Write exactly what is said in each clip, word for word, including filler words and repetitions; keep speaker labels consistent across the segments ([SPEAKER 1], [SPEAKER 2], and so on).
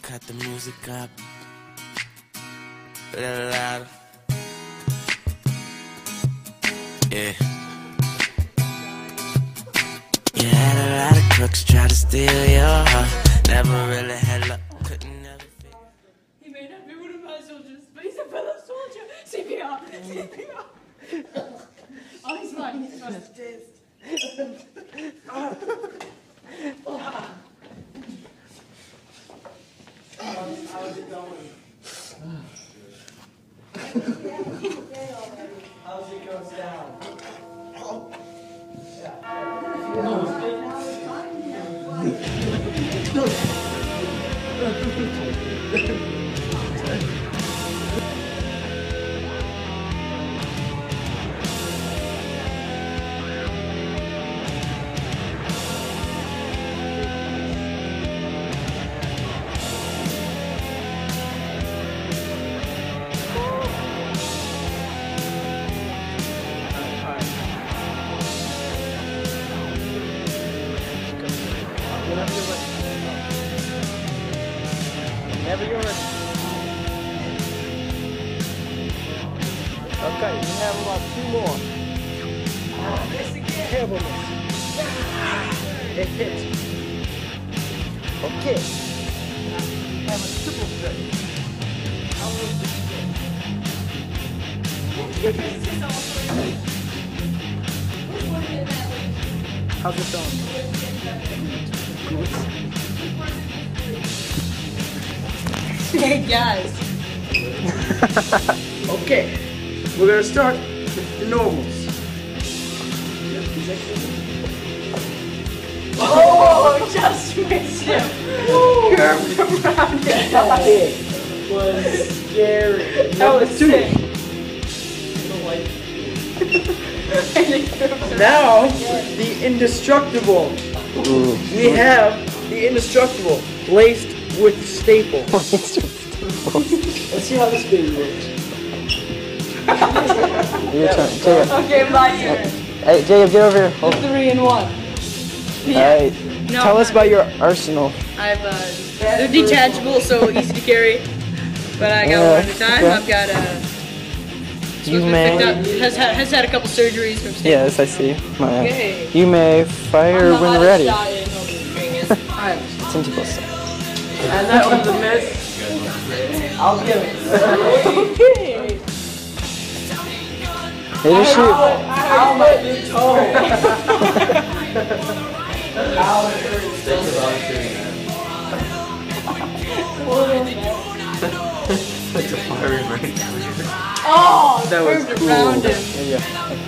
[SPEAKER 1] cut the music up a little louder. Yeah. You had a lot of crooks try to steal your heart. Never really had luck, couldn't never figure.
[SPEAKER 2] He may not be one of my soldiers, but he's a fellow soldier. C P R, C P R. Oh, he's fine, he's fine.
[SPEAKER 3] How's it going? How's it goes down? Never yours. Okay, you have about two more. Terrible miss. It hits. Okay. Have a triple strike. How was this How's it going?
[SPEAKER 2] Hey guys.
[SPEAKER 3] Okay, we're gonna start with the normals.
[SPEAKER 2] Oh, just missed him. Curved around it.
[SPEAKER 3] That was scary.
[SPEAKER 2] That was sick.
[SPEAKER 3] Now, the indestructible. We have the indestructible laced with staple. Let's see how this baby works.
[SPEAKER 4] Your turn, Jacob.
[SPEAKER 2] Okay, my turn.
[SPEAKER 4] Hey, Jacob, get over here. Hold.
[SPEAKER 2] Three and one.
[SPEAKER 4] Alright,
[SPEAKER 2] No,
[SPEAKER 4] tell us about your arsenal.
[SPEAKER 2] I've uh, they're detachable, so easy to carry. But I got
[SPEAKER 4] Yeah,
[SPEAKER 2] one at a time.
[SPEAKER 4] okay.
[SPEAKER 2] I've got a.
[SPEAKER 4] You
[SPEAKER 2] Picked
[SPEAKER 4] may.
[SPEAKER 2] up, has had has had a couple surgeries from. State.
[SPEAKER 4] Yes, I see. My,
[SPEAKER 2] Okay.
[SPEAKER 4] You may fire
[SPEAKER 2] I'm the
[SPEAKER 4] when
[SPEAKER 2] hottest
[SPEAKER 4] ready.
[SPEAKER 2] shot in Hobart. Alright.
[SPEAKER 4] It's into plus.
[SPEAKER 3] And that was a miss. I'll give it.
[SPEAKER 2] Okay.
[SPEAKER 4] Hit or shoot.
[SPEAKER 3] Ow, my big toe. Ow, it hurts.
[SPEAKER 5] It's a firing range.
[SPEAKER 2] Oh,
[SPEAKER 3] That was
[SPEAKER 2] curved
[SPEAKER 3] cool.
[SPEAKER 2] around him.
[SPEAKER 4] Yeah.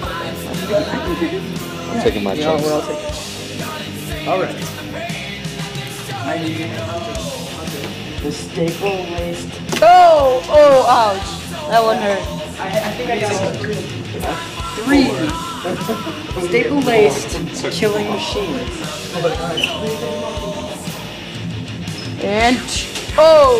[SPEAKER 5] I'm taking my
[SPEAKER 4] You know what,
[SPEAKER 5] chance.
[SPEAKER 4] I'll take it.
[SPEAKER 3] Alright. I need the staple laced.
[SPEAKER 2] Oh, oh, ouch. That one hurt.
[SPEAKER 3] I, I think I got three. Staple laced killing machines.
[SPEAKER 2] And oh.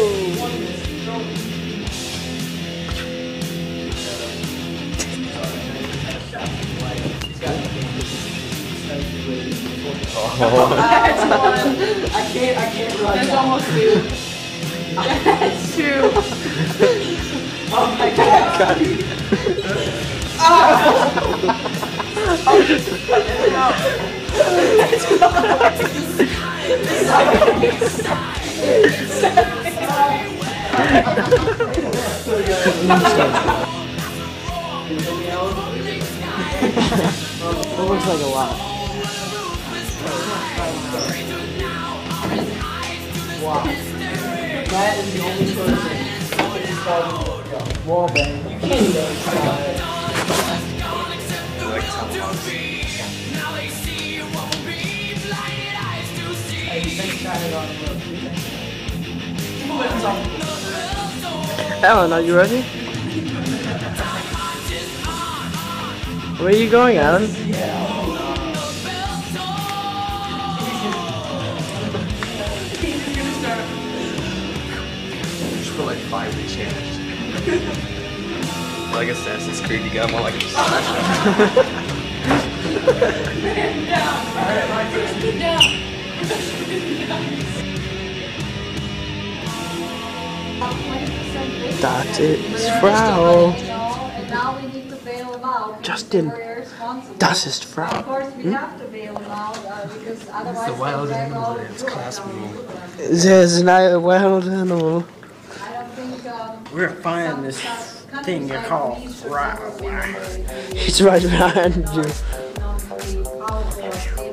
[SPEAKER 2] That's one.
[SPEAKER 3] I can't, I can't run
[SPEAKER 2] That's
[SPEAKER 3] that.
[SPEAKER 2] almost two. That's two.
[SPEAKER 3] Oh my god.
[SPEAKER 4] It looks like a lot.
[SPEAKER 3] Wow. That is the only person wall bang. You can't even try it. Hey, you think try it on the
[SPEAKER 4] Alan, are you ready? Where are you going, Alan?
[SPEAKER 5] Just put like five recharged. Like Assassin's Creed, you got them all like a slash.
[SPEAKER 4] Das ist Frau.
[SPEAKER 2] And now we need to bail them out.
[SPEAKER 4] Justin,
[SPEAKER 2] We're responsible.
[SPEAKER 4] das ist
[SPEAKER 2] Of
[SPEAKER 4] Frau.
[SPEAKER 2] course, we have to bail them out uh, because otherwise
[SPEAKER 5] the wild
[SPEAKER 2] they'll drag
[SPEAKER 5] animal
[SPEAKER 2] all
[SPEAKER 5] in its
[SPEAKER 2] the
[SPEAKER 5] class
[SPEAKER 2] down.
[SPEAKER 5] rule.
[SPEAKER 4] There's not a wild animal.
[SPEAKER 2] I don't think um,
[SPEAKER 3] We're finding this
[SPEAKER 2] some
[SPEAKER 3] thing you
[SPEAKER 2] countryside
[SPEAKER 3] call
[SPEAKER 2] police should
[SPEAKER 3] Frau.
[SPEAKER 2] never be able to-
[SPEAKER 4] He's right behind you.
[SPEAKER 2] you know, to be powerful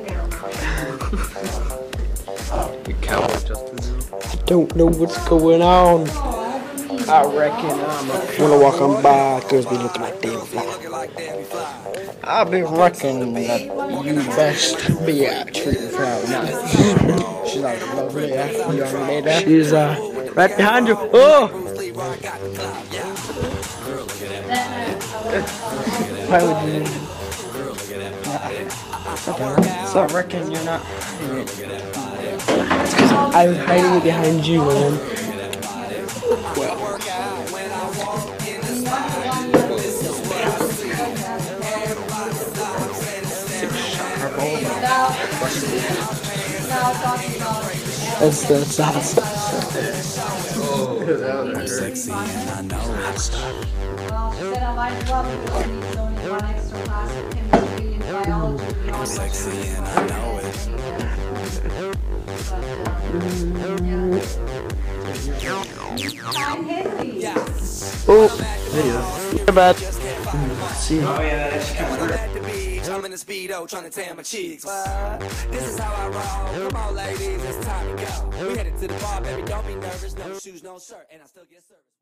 [SPEAKER 2] female.
[SPEAKER 5] You cowboy Justin.
[SPEAKER 4] I don't know what's going on.
[SPEAKER 3] I reckon I'm a
[SPEAKER 4] When I walk on by, girls be looking like David Fly.
[SPEAKER 3] I be reckoning that you best be out treating Frau nice. She's like a lovely young lady.
[SPEAKER 4] She's uh, right behind you. Oh! Why would you?
[SPEAKER 3] So I reckon you're not.
[SPEAKER 4] It's because I was hiding it behind you, and then.
[SPEAKER 2] Now talking about
[SPEAKER 4] That's the sauce.
[SPEAKER 1] Sexy and I know it's
[SPEAKER 2] well, she said I might as well because she needs only one extra class of chemistry and biology. We all
[SPEAKER 1] sexy and I know it.
[SPEAKER 2] Time Henry.
[SPEAKER 4] Oh, video. Bad. See.
[SPEAKER 3] Oh yeah, that's kind of
[SPEAKER 1] At the beach, I'm in the speedo trying to tan my cheeks. What? This is how I roll. Come on, ladies, it's time to go. We headed to the bar, baby. Don't be nervous. No shoes, no shirt, and I still get service.